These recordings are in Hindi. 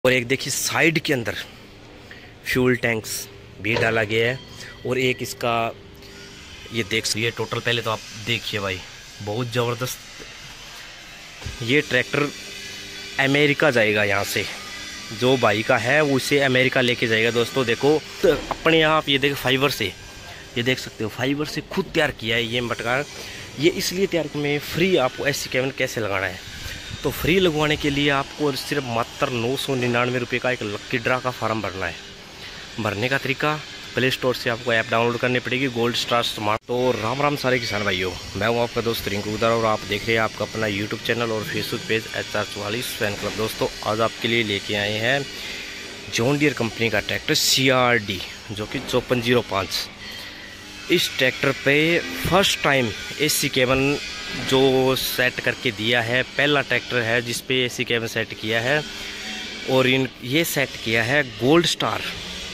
और एक देखिए साइड के अंदर फ्यूल टैंक्स भी डाला गया है। और एक इसका ये ये टोटल पहले तो आप देखिए भाई, बहुत ज़बरदस्त। ये ट्रैक्टर अमेरिका जाएगा, यहाँ से जो भाई का है वो इसे अमेरिका लेके जाएगा। दोस्तों देखो, तो अपने आप ये देखो फाइबर से, ये देख सकते हो फाइबर से खुद तैयार किया है ये मटका। ये इसलिए तैयार में फ्री आपको ऐसी केबिन कैसे लगाना है, तो फ्री लगवाने के लिए आपको सिर्फ मात्र 999 रुपये का एक लक्की ड्रा का फॉर्म भरना है। भरने का तरीका, प्ले स्टोर से आपको ऐप डाउनलोड करनी पड़ेगी, गोल्ड स्टार स्मार्ट। तो राम राम सारे किसान भाइयों, मैं हूं आपका दोस्त रिंकू उदार और आप देख रहे हैं आपका अपना यूट्यूब चैनल और Facebook page HR44 fan club. दोस्तों आज आपके लिए लेके आए हैं जॉन डियर कंपनी का ट्रैक्टर CRD जो कि 5405। इस ट्रैक्टर पे फर्स्ट टाइम AC केबिन जो सेट करके दिया है, पहला ट्रैक्टर है जिस पे AC केबिन सेट किया है। और ये सेट किया है गोल्ड स्टार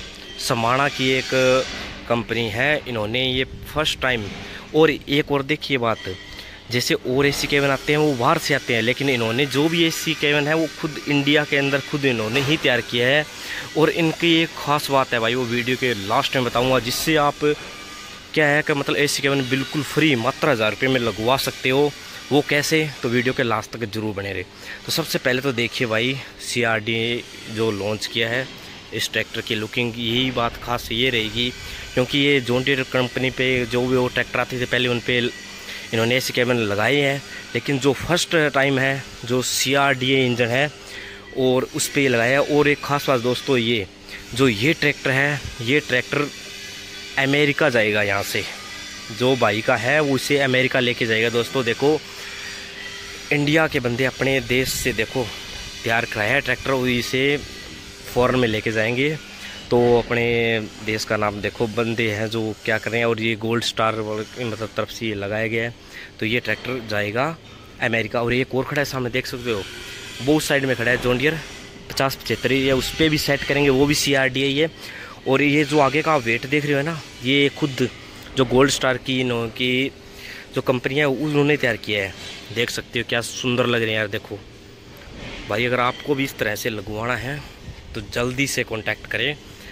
समाणा की एक कंपनी है, इन्होंने ये फर्स्ट टाइम। और एक और देखिए बात, जैसे और AC केबिन आते हैं वो बाहर से आते हैं, लेकिन इन्होंने जो भी AC केबिन है वो खुद इंडिया के अंदर खुद इन्होंने ही तैयार किया है। और इनकी एक ख़ास बात है भाई, वो वीडियो के लास्ट में बताऊँगा, जिससे आप क्या है कि मतलब AC केबिन बिल्कुल फ्री मात्र 1000 रुपये में लगवा सकते हो। वो कैसे, तो वीडियो के लास्ट तक जरूर बने रहे। तो सबसे पहले तो देखिए भाई, CRD जो लॉन्च किया है इस ट्रैक्टर की लुकिंग, यही बात खास ये रहेगी, क्योंकि ये जॉन डियर कंपनी पे जो भी वो ट्रैक्टर आते थे पहले उन पे इन्होंने AC केबिन लगाए हैं, लेकिन जो फर्स्ट टाइम है जो CRD इंजन है और उस पर ये लगाया है। और एक ख़ास बात दोस्तों, ये ट्रैक्टर है, ये ट्रैक्टर अमेरिका जाएगा, यहाँ से जो भाई का है वो इसे अमेरिका लेके जाएगा। दोस्तों देखो, इंडिया के बंदे अपने देश से देखो तैयार कराया है ट्रैक्टर, वो इसे फॉरेन में लेके जाएंगे। तो अपने देश का नाम देखो बंदे हैं जो क्या कर रहे हैं। और ये गोल्ड स्टार मतलब तरफ से ये लगाया गया है, तो ये ट्रैक्टर जाएगा अमेरिका। और एक और खड़ा है सामने, देख सकते हो, वो साइड में खड़ा है जॉन डियर 5075, ये उस पर भी सेट करेंगे, वो भी CRD है ये। और ये जो आगे का वेट देख रहे हो ना, ये खुद जो गोल्ड स्टार की जो कंपनी है उन्होंने तैयार किया है। देख सकते हो क्या सुंदर लग रहे हैं यार। देखो भाई, अगर आपको भी इस तरह से लगवाना है तो जल्दी से कांटेक्ट करें।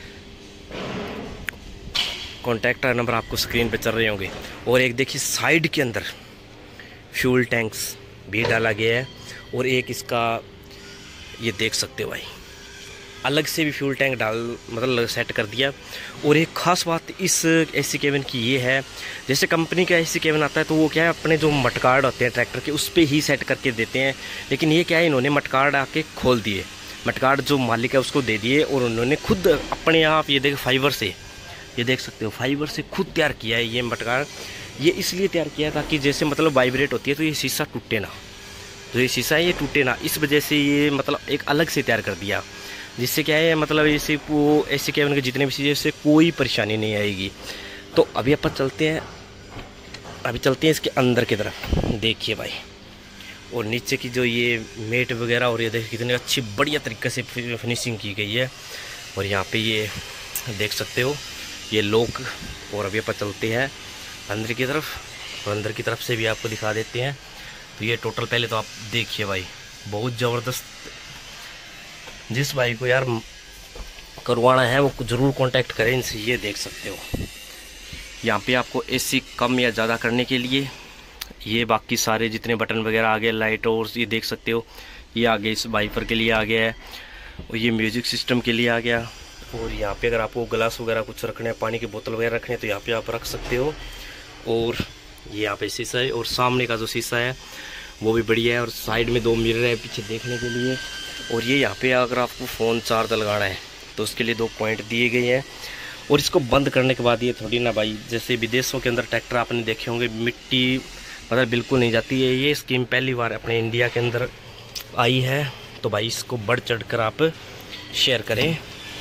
कांटेक्ट नंबर आपको स्क्रीन पे चल रहे होंगे। और एक देखिए साइड के अंदर फ्यूल टैंक्स भी डाला गया है। और एक इसका ये देख सकते हो भाई, अलग से भी फ्यूल टैंक मतलब सेट कर दिया। और एक ख़ास बात इस AC केबिन की ये है, जैसे कंपनी का AC केबिन आता है तो वो क्या है अपने जो मटकार्ड होते हैं ट्रैक्टर के उस पर ही सेट करके देते हैं, लेकिन ये क्या है इन्होंने मटकार्ड आके खोल दिए, मटकार्ड जो मालिक है उसको दे दिए। और उन्होंने खुद अपने आप ये देखो फाइबर से, ये देख सकते हो फाइबर से खुद तैयार किया है ये मटकार्ड। ये इसलिए तैयार किया ताकि जैसे मतलब वाइब्रेट होती है तो ये शीशा टूटे ना, तो ये शीशा है ये टूटे ना, इस वजह से ये मतलब एक अलग से तैयार कर दिया, जिससे क्या है मतलब इसे वो AC केबिन के जितने भी चीज़ें इससे कोई परेशानी नहीं आएगी। तो अभी अपन चलते हैं इसके अंदर की तरफ। देखिए भाई, और नीचे की जो ये मेट वगैरह, और ये देखिए कितनी अच्छी बढ़िया तरीके से फिनिशिंग की गई है। और यहाँ पे ये देख सकते हो ये लॉक। और अभी अपन चलते हैं अंदर की तरफ, और अंदर की तरफ से भी आपको दिखा देते हैं। तो ये टोटल पहले तो आप देखिए भाई, बहुत ज़बरदस्त। जिस भाई को यार करवाना है वो ज़रूर कांटेक्ट करें इनसे। ये देख सकते हो यहाँ पे आपको AC कम या ज़्यादा करने के लिए ये बाकी सारे जितने बटन वगैरह आ गए, लाइट, और ये देख सकते हो ये आगे इस वाइपर के लिए आ गया है, और ये म्यूजिक सिस्टम के लिए आ गया। और यहाँ पे अगर आपको ग्लास वगैरह कुछ रखने हैं, पानी की बोतल वगैरह रखने हैं, तो यहाँ पे आप रख सकते हो। और ये यहाँ पे शीशा है, और सामने का जो शीशा है वो भी बढ़िया है। और साइड में 2 मिरर है पीछे देखने के लिए। और ये यहाँ पे अगर आपको फ़ोन चार्ज लगाना है तो उसके लिए 2 पॉइंट दिए गए हैं। और इसको बंद करने के बाद ये थोड़ी ना भाई, जैसे विदेशों के अंदर ट्रैक्टर आपने देखे होंगे मिट्टी मतलब बिल्कुल नहीं जाती है, ये स्कीम पहली बार अपने इंडिया के अंदर आई है। तो भाई इसको बढ़ चढ़ कर आप शेयर करें।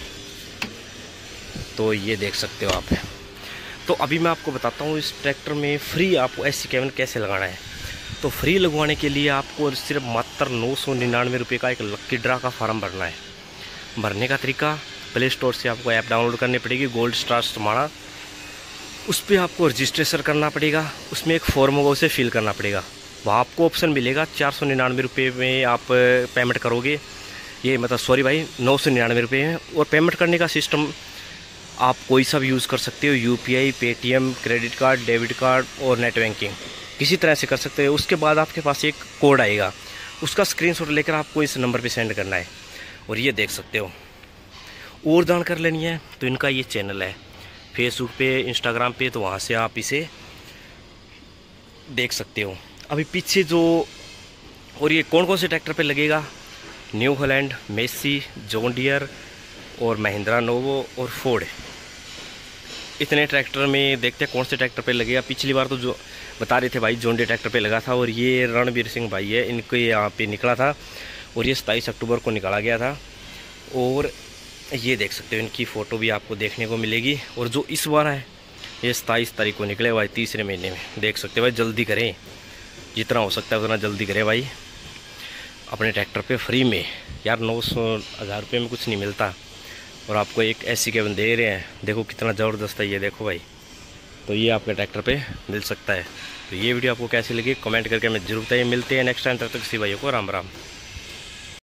तो ये देख सकते हो आप। तो अभी मैं आपको बताता हूँ इस ट्रैक्टर में फ्री आपको AC केबिन कैसे लगाना है। तो फ्री लगवाने के लिए आपको सिर्फ मात्र 999 रुपये का एक लक्की ड्रा का फॉर्म भरना है। भरने का तरीका, प्ले स्टोर से आपको ऐप डाउनलोड करनी पड़ेगी, गोल्ड स्टार समाणा। उस पर आपको रजिस्ट्रेशन करना पड़ेगा, उसमें एक फॉर्म होगा उसे फिल करना पड़ेगा। वहाँ आपको ऑप्शन मिलेगा 499 रुपये में आप पेमेंट करोगे ये मतलब सॉरी भाई 999 रुपये हैं। और पेमेंट करने का सिस्टम आप कोई सा भी यूज़ कर सकते हो, UPI, Paytm, credit card, debit card और नेट बैंकिंग किसी तरह से कर सकते हो। उसके बाद आपके पास एक कोड आएगा, उसका स्क्रीनशॉट लेकर आपको इस नंबर पे सेंड करना है। और ये देख सकते हो। और जानकारी लेनी है तो इनका ये चैनल है फेसबुक पे, इंस्टाग्राम पे, तो वहाँ से आप इसे देख सकते हो। अभी पीछे जो, और ये कौन कौन से ट्रैक्टर पे लगेगा, New Holland, Massey, John Deere और महिंद्रा नोवो और फोर्ड, इतने ट्रैक्टर में देखते हैं कौन से ट्रैक्टर पे लगेगा। पिछली बार तो जो बता रहे थे भाई जॉन डियर ट्रैक्टर पे लगा था। और ये रणबीर सिंह भाई है, इनको यहाँ पे निकला था और ये 27 अक्टूबर को निकाला गया था। और ये देख सकते हो, इनकी फ़ोटो भी आपको देखने को मिलेगी। और जो इस बार है ये 27 तारीख को निकले भाई, तीसरे महीने में। देख सकते हो भाई, जल्दी करें, जितना हो सकता है उतना जल्दी करें भाई अपने ट्रैक्टर पे फ्री में। यार 900-1000 रुपये में कुछ नहीं मिलता और आपको एक ऐसी केबिन दे रहे हैं। देखो कितना ज़बरदस्त है ये, देखो भाई। तो ये आपके ट्रैक्टर पे मिल सकता है। तो ये वीडियो आपको कैसी लगी कमेंट करके हमें जरूर बताइए। मिलते हैं नेक्स्ट टाइम, तब तक किसी भाइयों को राम राम।